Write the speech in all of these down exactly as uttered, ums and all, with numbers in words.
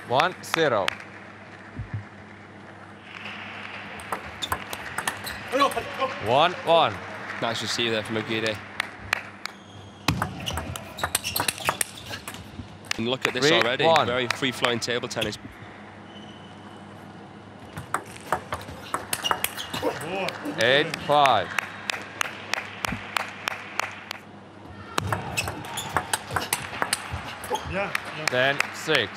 One zero. One one. Nice receive there from Aguirre. And look at this Three, already. one. Very free-flowing table tennis. Eight five. Yeah, yeah. Ten six.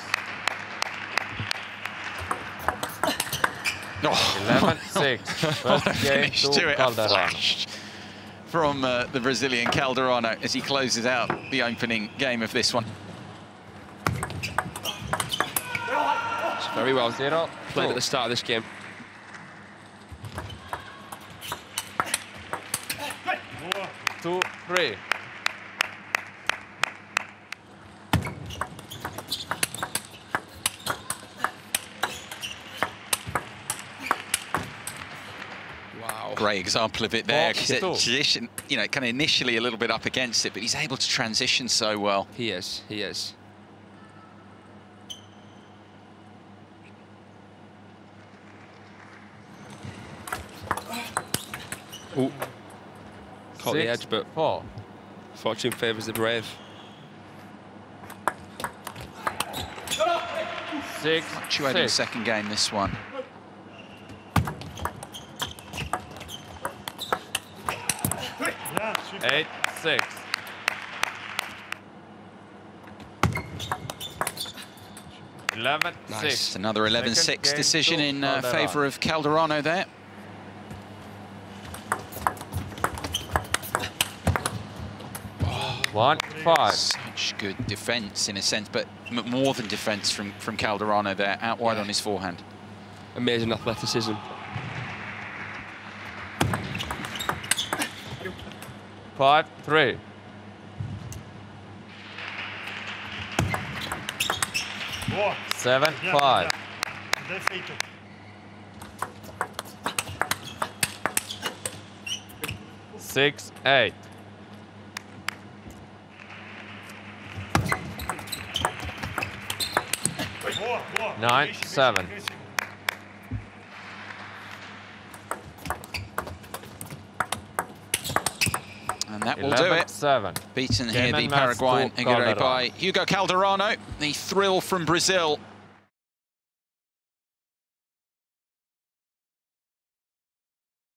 Oh. Eleven six. First game Finish to to it. A Calderano. flash from uh, the Brazilian Calderano as he closes out the opening game of this one. It's very well Zero. played two. at the start of this game. Two three. Wow. Great example of it there. Four, He's at two. position, you know, kind of initially a little bit up against it, but he's able to transition so well. He is, he is. Ooh. Caught the Six, edge, but four. fortune favours the brave. Six Fluctuating six. second game, this one. Yeah, super. Eight six. Eleven Nice. six. It's another eleven six Second game decision to in uh, Calderano. favour of Calderano there. One five. Such good defence in a sense, but m more than defence from, from Calderano there, out wide on his forehand. Amazing athleticism. Five three. Boa. Seven Yeah, five. yeah. Det är feito. Six eight. Boa, boa. Nine, Vixe, vixe, seven. vixe. And that will do Eleven it. seven. Beaten Game here, the and match Paraguayan to Aguirre Calderano. by Hugo Calderano. The thrill from Brazil